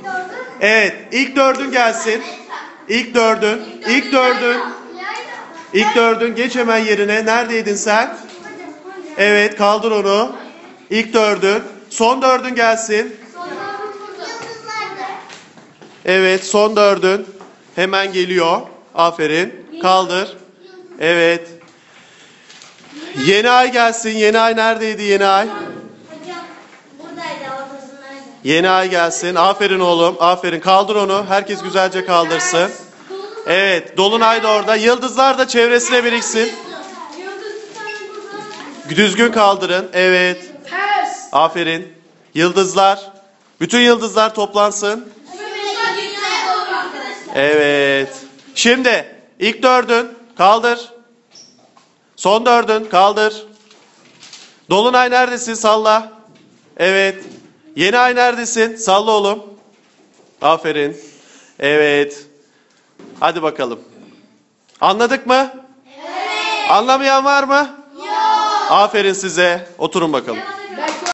Evet, ilk dördün gelsin. İlk dördün. İlk dördün. İlk dördün. Geç hemen yerine. Neredeydin sen? Evet, kaldır onu. İlk dördün. Son dördün gelsin. Evet, son dördün. Hemen geliyor. Aferin. Kaldır. Evet. Yeni ay gelsin. Yeni ay neredeydi yeni ay? Yeni ay gelsin. Aferin oğlum. Aferin. Kaldır onu. Herkes güzelce kaldırsın. Evet. Dolunay da orada. Yıldızlar da çevresine biriksin. Düzgün kaldırın. Evet. Aferin. Yıldızlar. Bütün yıldızlar toplansın. Evet. Şimdi ilk dördün. Kaldır. Son dördün. Kaldır. Dolunay neredesin? Salla. Evet. Yeni ay neredesin? Salla oğlum. Aferin. Evet. Hadi bakalım. Anladık mı? Evet. Anlamayan var mı? Yok. Aferin size. Oturun bakalım.